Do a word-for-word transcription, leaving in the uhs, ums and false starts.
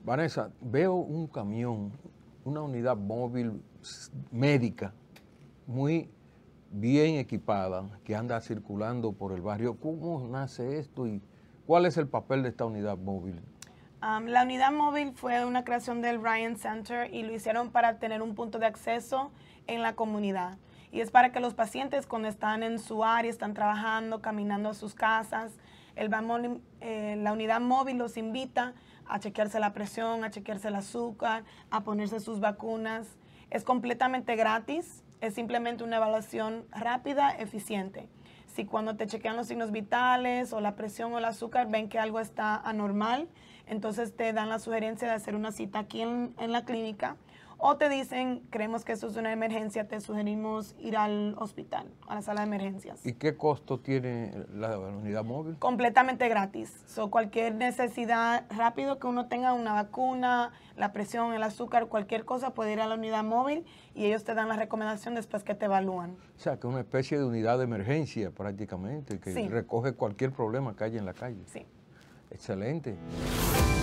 Vanessa, veo un camión, una unidad móvil médica muy bien equipada que anda circulando por el barrio. ¿Cómo nace esto y cuál es el papel de esta unidad móvil? Um, la unidad móvil fue una creación del Ryan Center y lo hicieron para tener un punto de acceso en la comunidad. Y es para que los pacientes cuando están en su área, están trabajando, caminando a sus casas, el, eh, la unidad móvil los invita a chequearse la presión, a chequearse el azúcar, a ponerse sus vacunas. Es completamente gratis, es simplemente una evaluación rápida, eficiente. Si cuando te chequean los signos vitales o la presión o el azúcar ven que algo está anormal, entonces te dan la sugerencia de hacer una cita aquí en, en la clínica, o te dicen, creemos que eso es una emergencia, te sugerimos ir al hospital, a la sala de emergencias. ¿Y qué costo tiene la, la unidad móvil? Completamente gratis. So, cualquier necesidad rápido que uno tenga, una vacuna, la presión, el azúcar, cualquier cosa, puede ir a la unidad móvil y ellos te dan la recomendación después que te evalúan. O sea, que es una especie de unidad de emergencia prácticamente, que Sí. recoge cualquier problema que haya en la calle. Sí. Excelente.